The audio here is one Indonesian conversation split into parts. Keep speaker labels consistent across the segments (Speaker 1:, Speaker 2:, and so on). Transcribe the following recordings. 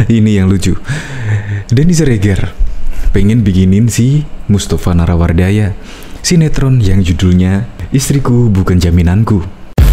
Speaker 1: Ini yang lucu. Denny Siregar pengen bikinin si Mustafa Narawardaya sinetron yang judulnya Istriku Bukan Jaminanku.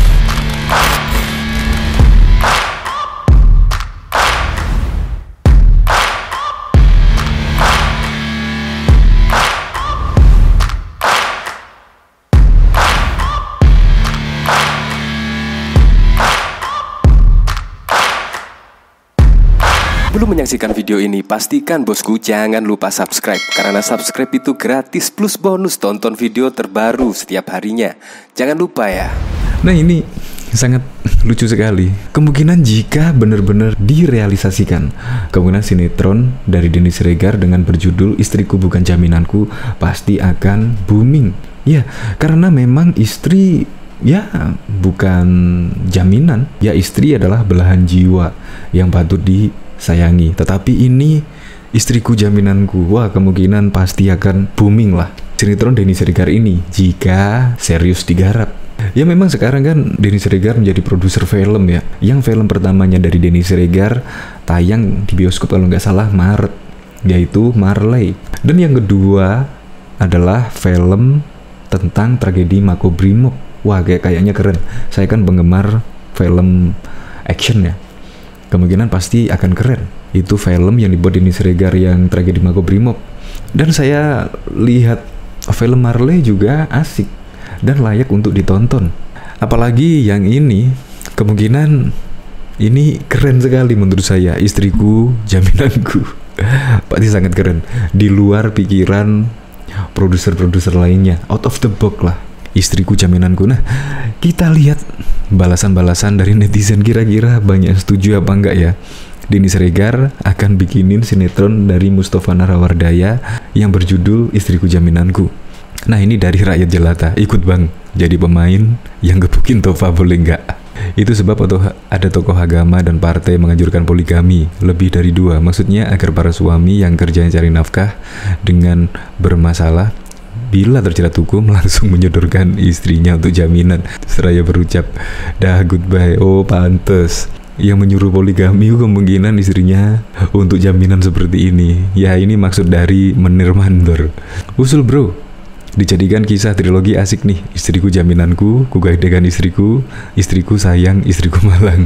Speaker 2: Sebelum menyaksikan video ini, pastikan bosku jangan lupa subscribe. Karena subscribe itu gratis plus bonus tonton video terbaru setiap harinya. Jangan lupa ya.
Speaker 1: Nah ini sangat lucu sekali. Kemungkinan jika benar-benar direalisasikan, kemungkinan sinetron dari Denny Siregar dengan berjudul Istriku Bukan Jaminanku pasti akan booming. Ya, karena memang istri ya bukan jaminan. Ya, istri adalah belahan jiwa yang patut disayangi. Tetapi ini istriku jaminanku. Wah, kemungkinan pasti akan booming lah sinetron Denny Siregar ini jika serius digarap. Ya memang sekarang kan Denny Siregar menjadi produser film ya. Yang film pertamanya dari Denny Siregar tayang di bioskop kalau nggak salah Maret, yaitu Marley. Dan yang kedua adalah film tentang tragedi Makobrimob. Wah, kayaknya keren. Saya kan penggemar film action ya. Kemungkinan pasti akan keren. Itu film yang dibuat Denny Siregar yang tragedi Makobrimob. Dan saya lihat film Marley juga asik dan layak untuk ditonton. Apalagi yang ini, kemungkinan ini keren sekali menurut saya. Istriku Jaminanku pasti sangat keren. Di luar pikiran produser-produser lainnya. Out of the box lah. Istriku Jaminanku. Nah, kita lihat balasan-balasan dari netizen, kira-kira banyak setuju apa enggak ya. Denny Siregar akan bikinin sinetron dari Mustafa Narawardaya yang berjudul Istriku Jaminanku. Nah, ini dari rakyat jelata, ikut bang jadi pemain yang gebukin Tova, boleh nggak? Itu sebab ada tokoh agama dan partai menganjurkan poligami lebih dari 2. Maksudnya agar para suami yang kerjanya cari nafkah dengan bermasalah bila terjerat hukum langsung menyodorkan istrinya untuk jaminan. Seraya berucap, dah goodbye. Oh pantes, yang menyuruh poligami kemungkinan istrinya untuk jaminan seperti ini. Ya ini maksud dari menir mandor. Usul bro, dijadikan kisah trilogi asik nih. Istriku Jaminanku, Kugadekan Istriku, Istriku Sayang, Istriku Malang.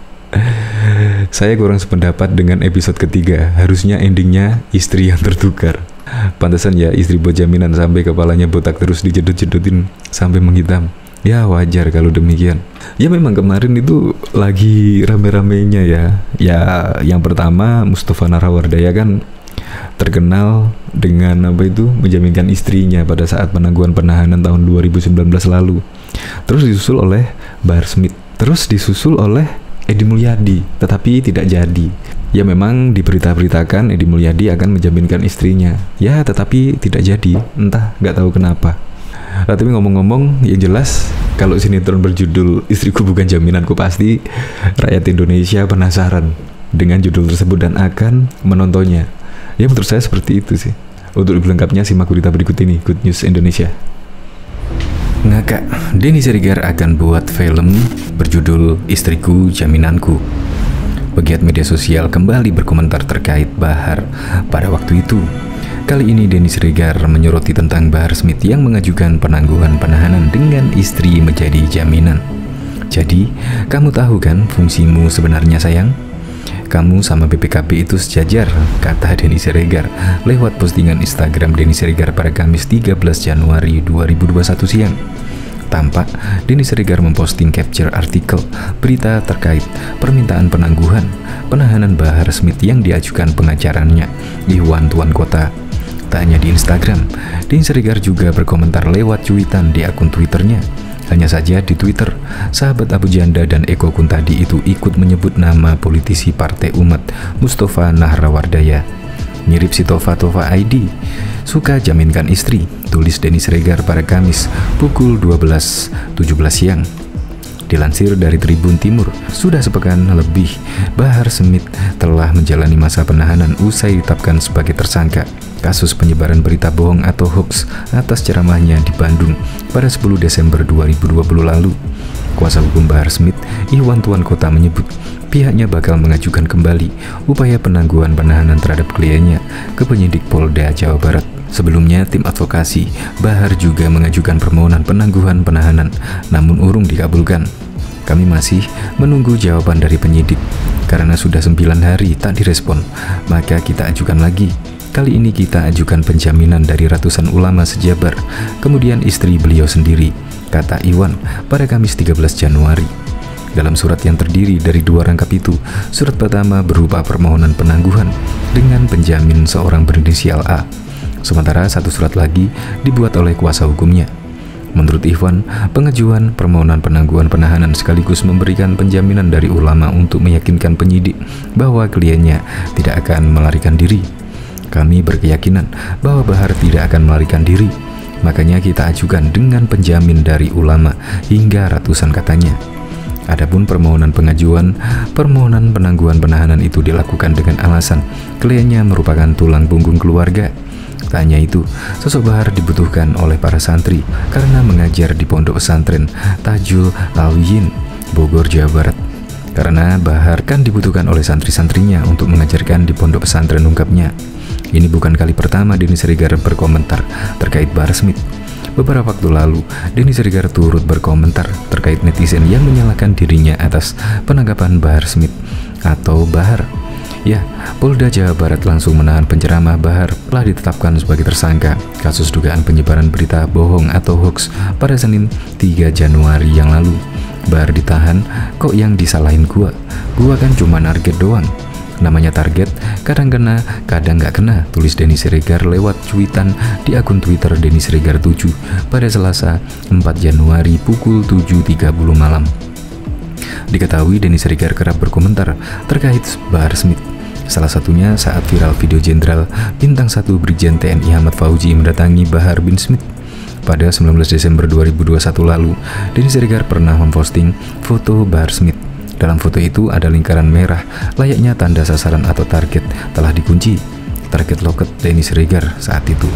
Speaker 1: Saya kurang sependapat dengan episode ketiga. Harusnya endingnya istri yang tertukar. Pantesan ya istri buat jaminan sampai kepalanya botak terus dijedot-jedotin sampai menghitam. Ya wajar kalau demikian. Ya memang kemarin itu lagi rame-ramenya ya. Ya yang pertama Mustafa Narawardaya kan terkenal dengan menjaminkan istrinya pada saat penangguhan penahanan tahun 2019 lalu. Terus disusul oleh Bahar Smith. Terus disusul oleh Edi Mulyadi, tetapi tidak jadi. Ya memang diberita-beritakan Edi Mulyadi akan menjaminkan istrinya. Ya tetapi tidak jadi, entah nggak tahu kenapa. Nah, tapi ngomong-ngomong, yang jelas kalau sinetron berjudul Istriku Bukan Jaminanku pasti rakyat Indonesia penasaran dengan judul tersebut dan akan menontonnya. Ya menurut saya seperti itu sih. Untuk lebih lengkapnya simak berita berikut ini, Good News Indonesia. Ngakak, Denny Siregar akan buat film berjudul Istriku Jaminanku. Pegiat media sosial kembali berkomentar terkait Bahar pada waktu itu. Kali ini Denny Siregar menyoroti tentang Bahar Smith yang mengajukan penangguhan penahanan dengan istri menjadi jaminan. Jadi, kamu tahu kan fungsimu sebenarnya sayang? Kamu sama BPKB itu sejajar, kata Denny Siregar lewat postingan Instagram Denny Siregar pada Kamis 13 Januari 2021 siang. Tampak Denny Siregar memposting capture artikel berita terkait permintaan penahanan Bahar Smith yang diajukan pengacaranya Iwan Tuan Kota. Tak hanya di Instagram, Denny Siregar juga berkomentar lewat cuitan di akun Twitternya. Hanya saja di Twitter, sahabat Abu Janda dan Eko Kuntadi itu ikut menyebut nama politisi Partai Umat Mustafa Narawardaya. Mirip si Tova ID, suka jaminkan istri, tulis Denny Siregar pada Kamis pukul 12.17 siang. Dilansir dari Tribun Timur, sudah sepekan lebih Bahar Smith telah menjalani masa penahanan usai ditetapkan sebagai tersangka kasus penyebaran berita bohong atau hoax atas ceramahnya di Bandung pada 10 Desember 2020 lalu. Kuasa hukum Bahar Smith, Iwan Tuan Kota, menyebut pihaknya bakal mengajukan kembali upaya penangguhan penahanan terhadap kliennya ke penyidik Polda Jawa Barat. Sebelumnya, tim advokasi Bahar juga mengajukan permohonan penangguhan penahanan, namun urung dikabulkan. Kami masih menunggu jawaban dari penyidik. Karena sudah 9 hari tak direspon, maka kita ajukan lagi. Kali ini kita ajukan penjaminan dari ratusan ulama sejabar, kemudian istri beliau sendiri, kata Iwan pada Kamis 13 Januari. Dalam surat yang terdiri dari 2 rangkap itu, surat pertama berupa permohonan penangguhan dengan penjamin seorang berinisial A. Sementara satu surat lagi dibuat oleh kuasa hukumnya. Menurut Iwan, pengajuan permohonan penangguhan penahanan sekaligus memberikan penjaminan dari ulama untuk meyakinkan penyidik bahwa kliennya tidak akan melarikan diri. Kami berkeyakinan bahwa Bahar tidak akan melarikan diri, makanya kita ajukan dengan penjamin dari ulama hingga ratusan, katanya. Adapun permohonan permohonan penangguhan penahanan itu dilakukan dengan alasan kliennya merupakan tulang punggung keluarga. Tak hanya itu, sosok Bahar dibutuhkan oleh para santri karena mengajar di pondok pesantren Tajul Alwiyin, Bogor, Jawa Barat. Karena Bahar kan dibutuhkan oleh santri-santrinya untuk mengajarkan di pondok pesantren, ungkapnya. Ini bukan kali pertama Denny Siregar berkomentar terkait Bahar Smith. Beberapa waktu lalu, Denny Siregar turut berkomentar terkait netizen yang menyalahkan dirinya atas penangkapan Bahar Smith atau Bahar. Ya, Polda Jawa Barat langsung menahan penceramah Bahar telah ditetapkan sebagai tersangka kasus dugaan penyebaran berita bohong atau hoax pada Senin 3 Januari yang lalu. Bahar ditahan, kok yang disalahin gua kan cuma target doang. Namanya target, kadang kena, kadang nggak kena, tulis Denny Siregar lewat cuitan di akun Twitter Denny Siregar 7 pada Selasa 4 Januari pukul 7.30 malam. Diketahui Denny Siregar kerap berkomentar terkait Bahar Smith. Salah satunya saat viral video Jenderal Bintang 1 Brigjen TNI Ahmad Fauzi mendatangi Bahar bin Smith. Pada 19 Desember 2021 lalu, Denny Siregar pernah memposting foto Bahar Smith. Dalam foto itu ada lingkaran merah, layaknya tanda sasaran atau target telah dikunci. Target loket Denny Siregar saat itu.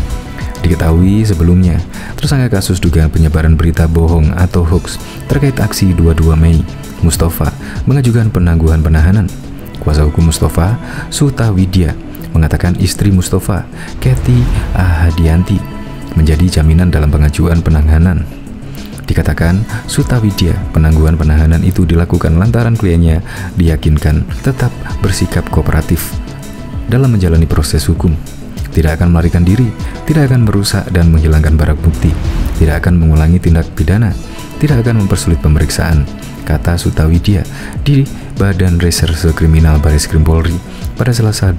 Speaker 1: Diketahui sebelumnya, tersangka kasus dugaan penyebaran berita bohong atau hoax terkait aksi 22 Mei, Mustafa mengajukan penangguhan penahanan. Kuasa hukum Mustafa, Suta Widya, mengatakan istri Mustafa, Kathy Ahadianti, menjadi jaminan dalam pengajuan penahanan. Dikatakan Suta Widya, penangguhan penahanan itu dilakukan lantaran kliennya diyakinkan tetap bersikap kooperatif dalam menjalani proses hukum, tidak akan melarikan diri, tidak akan merusak dan menghilangkan barang bukti, tidak akan mengulangi tindak pidana, tidak akan mempersulit pemeriksaan, kata Suta Widya di Badan Reserse Kriminal Bareskrim Polri pada Selasa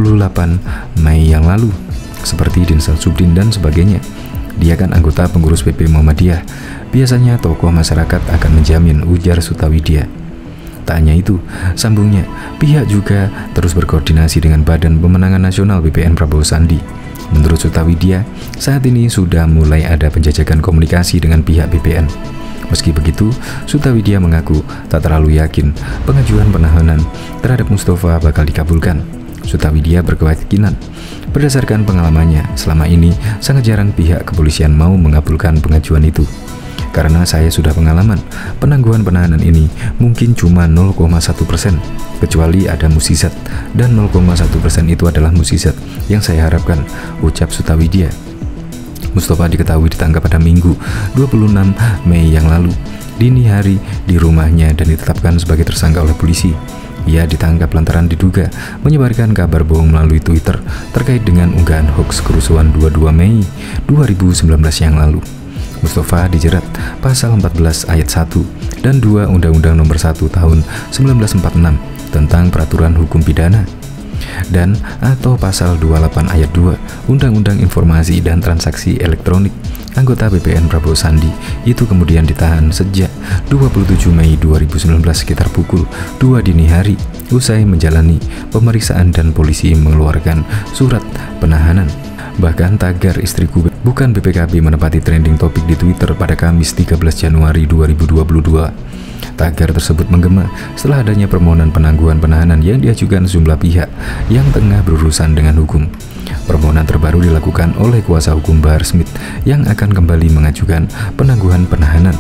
Speaker 1: 28 Mei yang lalu. Seperti Dinsel Subdin dan sebagainya, dia kan anggota pengurus PP Muhammadiyah. Biasanya tokoh masyarakat akan menjamin, ujar Suta Widya. Tak hanya itu, sambungnya, pihak juga terus berkoordinasi dengan Badan Pemenangan Nasional BPN Prabowo Sandi. Menurut Suta Widya, saat ini sudah mulai ada penjajakan komunikasi dengan pihak BPN. Meski begitu, Suta Widya mengaku tak terlalu yakin pengajuan penahanan terhadap Mustafa bakal dikabulkan. Suta Widya berkeyakinan, berdasarkan pengalamannya, selama ini sangat jarang pihak kepolisian mau mengabulkan pengajuan itu. Karena saya sudah pengalaman, penangguhan penahanan ini mungkin cuma 0,1%, kecuali ada musisat, dan 0,1% itu adalah musisat yang saya harapkan, ucap Suta Widya. Mustafa diketahui ditangkap pada Minggu 26 Mei yang lalu, dini hari di rumahnya dan ditetapkan sebagai tersangka oleh polisi. Ia ditangkap lantaran diduga menyebarkan kabar bohong melalui Twitter terkait dengan unggahan hoax kerusuhan 22 Mei 2019 yang lalu. Mustafa dijerat pasal 14 ayat 1 dan 2 Undang-Undang Nomor 1 Tahun 1946 tentang Peraturan Hukum Pidana dan atau pasal 28 ayat 2 Undang-Undang Informasi dan Transaksi Elektronik. Anggota BPN Prabowo Sandi itu kemudian ditahan sejak 27 Mei 2019 sekitar pukul 2 dini hari usai menjalani pemeriksaan dan polisi mengeluarkan surat penahanan. Bahkan tagar istriku bukan BPKB menempati trending topik di Twitter pada Kamis 13 Januari 2022. Tagar tersebut menggema setelah adanya permohonan penangguhan penahanan yang diajukan sejumlah pihak yang tengah berurusan dengan hukum. Permohonan terbaru dilakukan oleh kuasa hukum Bahar Smith yang akan kembali mengajukan penangguhan penahanan.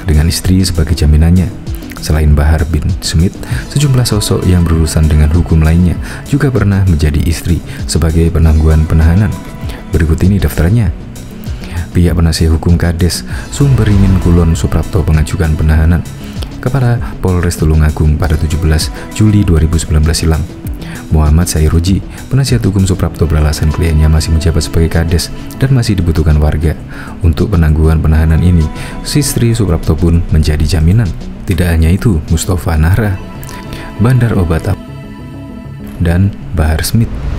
Speaker 1: dengan istri sebagai jaminannya. Selain Bahar bin Smith, sejumlah sosok yang berurusan dengan hukum lainnya juga pernah menjadi istri sebagai penangguhan penahanan. Berikut ini daftarnya. Pihak penasihat hukum Kades, Sumberingin Kulon Suprapto pengajukan penahanan kepada Polres Tulungagung pada 17 Juli 2019 silam. Muhammad Sairoji, penasihat hukum Suprapto, beralasan kliennya masih menjabat sebagai Kades dan masih dibutuhkan warga. Untuk penangguhan penahanan ini, istri Suprapto pun menjadi jaminan. Tidak hanya itu, Mustafa Nahra, Bandar Obat dan Bahar Smith